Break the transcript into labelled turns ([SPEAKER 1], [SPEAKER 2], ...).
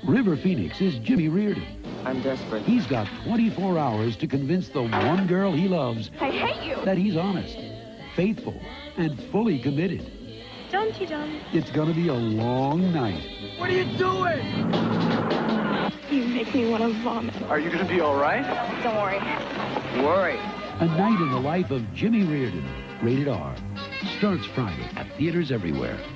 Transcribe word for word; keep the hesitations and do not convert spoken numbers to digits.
[SPEAKER 1] River Phoenix is Jimmy Reardon.
[SPEAKER 2] I'm desperate.
[SPEAKER 1] He's got twenty-four hours to convince the one girl he loves
[SPEAKER 3] I hate you.
[SPEAKER 1] that he's honest, faithful, and fully committed.
[SPEAKER 3] Don't you, John?
[SPEAKER 1] It's gonna be a long night.
[SPEAKER 2] What are you doing?
[SPEAKER 3] You make me want to vomit.
[SPEAKER 2] Are you gonna be all right?
[SPEAKER 3] Don't worry.
[SPEAKER 2] Worry.
[SPEAKER 1] A night in the life of Jimmy Reardon, rated R, starts Friday at theaters everywhere.